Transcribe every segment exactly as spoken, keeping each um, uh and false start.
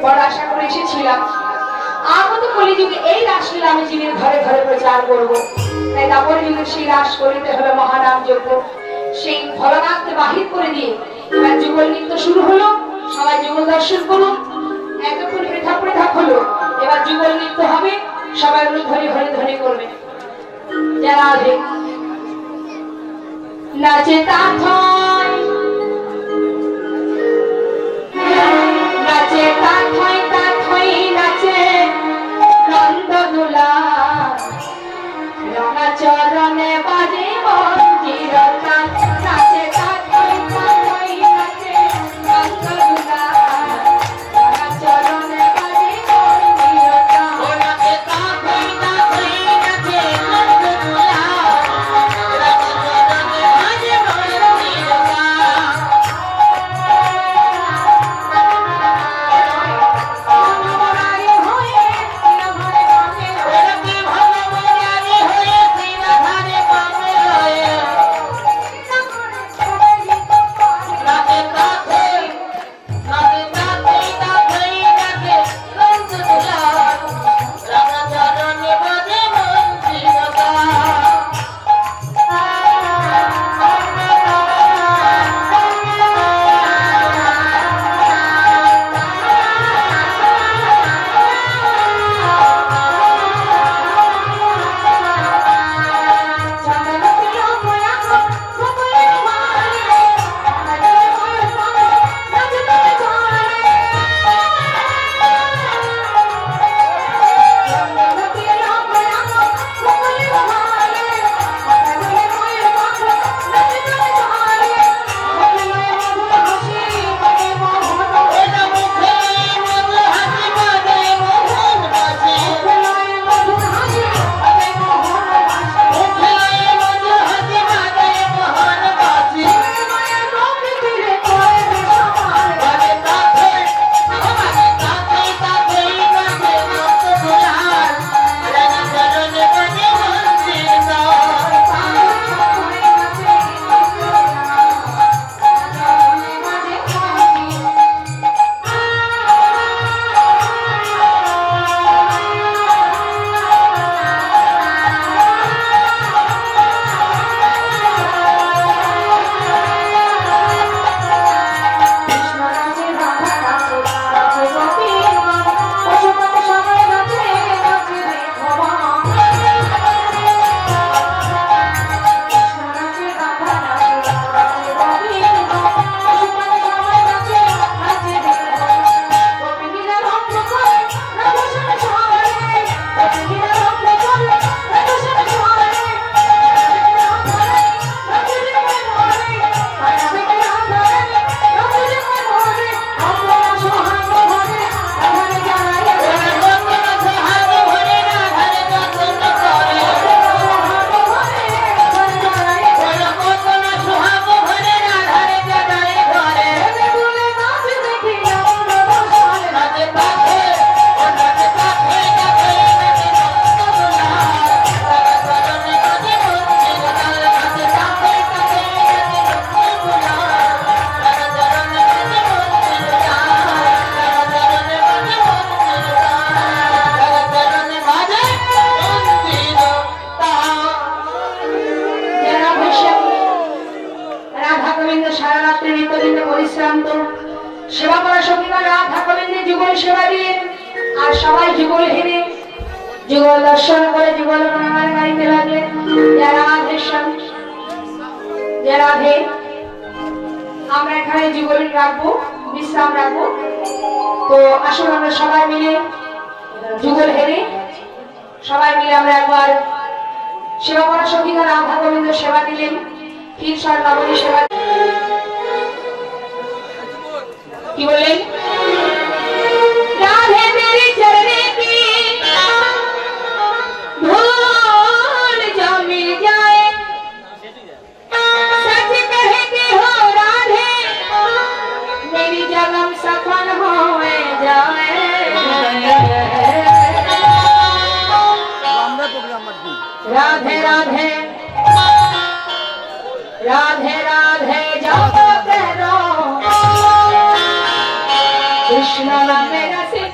বড় আশা করে এসেছিলাম আগত কলিযুগে এই রাসলীলা আমি জীবের ঘরে ঘরে প্রচার করব। তাই দাপর যুগের সেই রাস করিতে হবে মহানাম যজ্ঞ। সেই ভোলানাথকে বাহির করে দিয়ে এবার যুগল নৃত্য শুরু হলো। সবাই যুগল দর্শন করুন। এতক্ষণ পৃথক পৃথক হলো, এবার যুগল নৃত্য হবে। সবাই ধরে ধরে ধরে করবে। যারা নাচে তাথয় নাচে তাথয় তাথয় নাচে নন্দদোলা রঙা চরণে বাজে মঞ্জির তান। নাচে তাথয় তাথয় নাচে নন্দদোলা রঙা চরণে বাজে মঞ্জির তান। নাচে তাথয় তাথয় নাচে নন্দদোলা সেবা করা সঙ্গীরা রাধা গোবিন্দের যুগল সেবা দিয়ে আর সবাই যুগল হেরে যুগল দর্শন করে যুগল গান গাইতে লাগলেন। রাধে রাধে। আমরা এখানে যুগল রাখবো, বিশ্রাম রাখবো। তো আসুন আমরা সবাই মিলে যুগল হেরে সবাই মিলে আমরা একবার সেবা করা সঙ্গীরা রাধা গোবিন্দ সেবা দিলেন। ফির সর নবনী সেবা কি বললেন? রাধে মেরে চরণে কি ধूल जो मिल जाए सच कहते हो राधे मेरी जन्म सफल हो जाए। राधे राधे राधे राधे जाओ करो कृष्ण नाम रस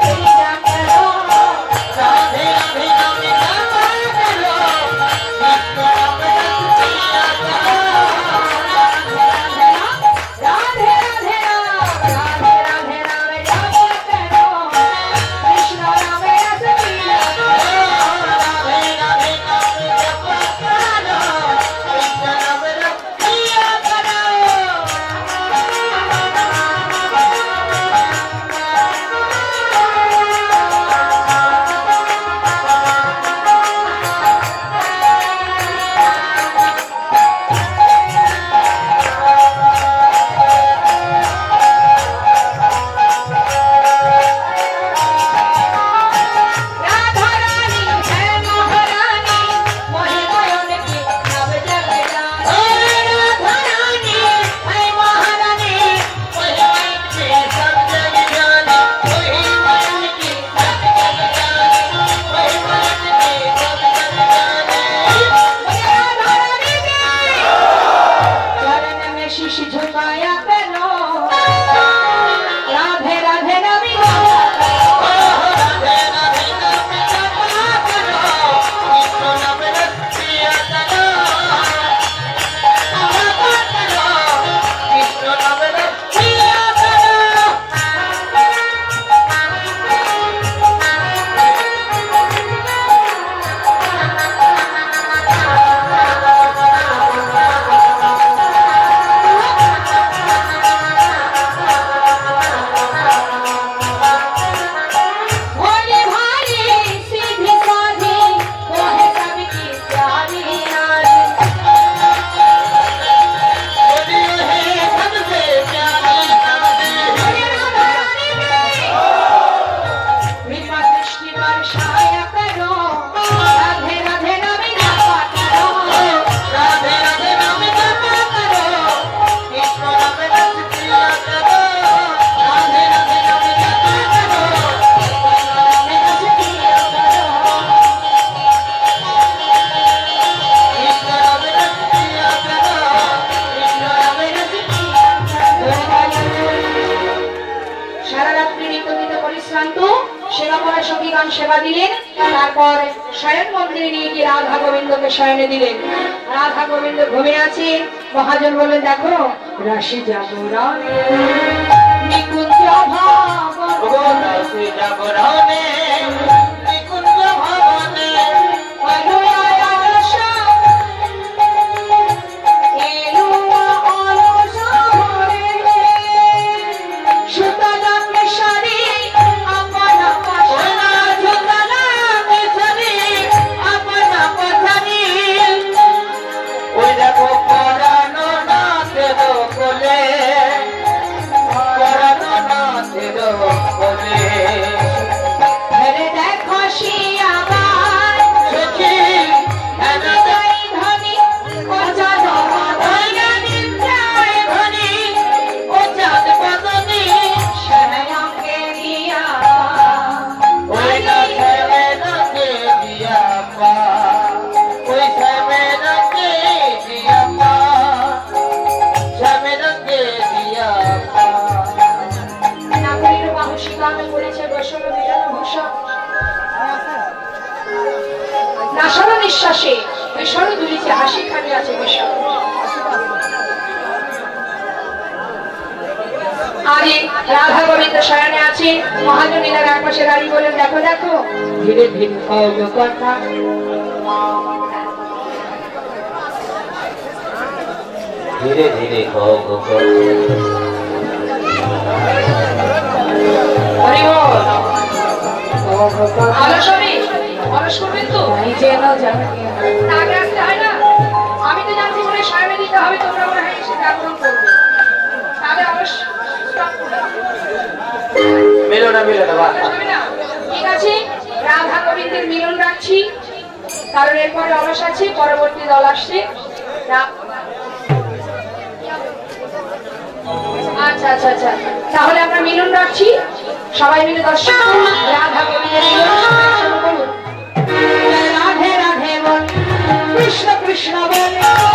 শিশ ঝুঁকায়া কেন রাধে রাধে নামি সেবা দিলেন। তারপর শয়ন মন্দিরে নিয়ে গিয়ে রাধা গোবিন্দকে শয়নে দিলেন। রাধা গোবিন্দ ঘুমিয়ে আছে। মহাজন বললেন দেখো রাশি জাগরণে নিকুঞ্জ ভবনে রাশি জাগরণে নিকুঞ্জ ভবনে নিঃশ্বাসে সরু দুলিছে হাসি খানি আছে বসে। আরে রাধা গোবিন্দ শয়নে আছে। মহাজন এনার এক পাশে দাঁড়িয়ে বলেন দেখো দেখো ধীরে ধীরে কথা ধীরে ধীরে অলস হবে অলস করবেন তো আগে আসতে হয় না। আমি তো জানছি মনে শয়নে দিতে হবে তোমরা মনে হয় এসে জাগরণ করবে তাহলে অলস মিলন না মিলন না ঠিক আছে। রাধা গোবিন্দের মিলন রাখছি কারণ এরপরে অলস আছে পরবর্তী দল আসছে। আচ্ছা আচ্ছা আচ্ছা তাহলে আমরা মিলন রাখছি সবাই মিলে দর্শক রাধা গোবিন্দের মিলন শুরু করুন। রাধে রাধে বল কৃষ্ণ কৃষ্ণ বল।